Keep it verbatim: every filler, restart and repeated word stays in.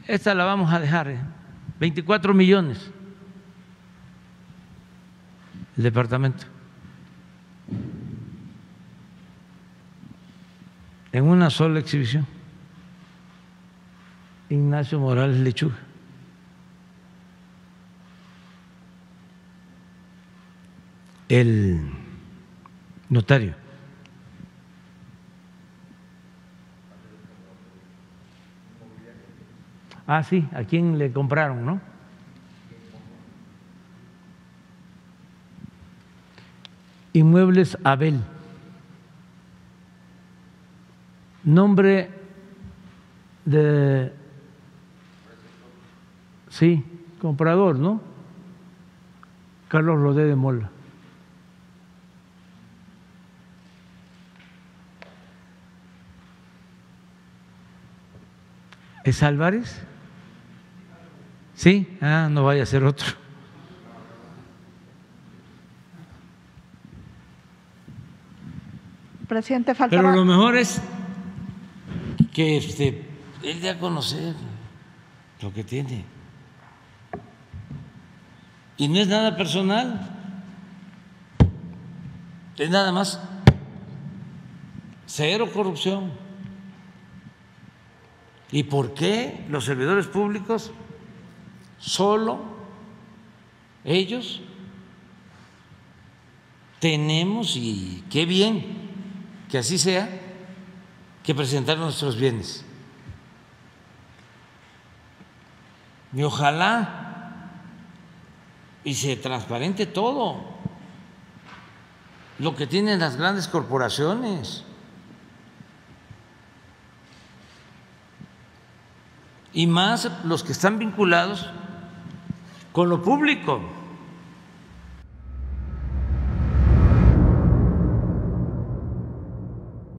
esta la vamos a dejar, ¿eh? veinticuatro millones el departamento. En una sola exhibición. Ignacio Morales Lechuga. El notario. Ah, sí, ¿a quién le compraron, no? Inmuebles Abel. Nombre de, sí, comprador, ¿no? Carlos Rodé de Mola. ¿Es Álvarez? Sí, ah, no vaya a ser otro. Presidente, faltaba. Pero lo mejor es que este, él dé a conocer lo que tiene. Y no es nada personal, es nada más cero corrupción. ¿Y por qué los servidores públicos solo ellos tenemos, y qué bien que así sea, que presentar nuestros bienes? Y ojalá y se transparente todo lo que tienen las grandes corporaciones. Y más los que están vinculados con lo público.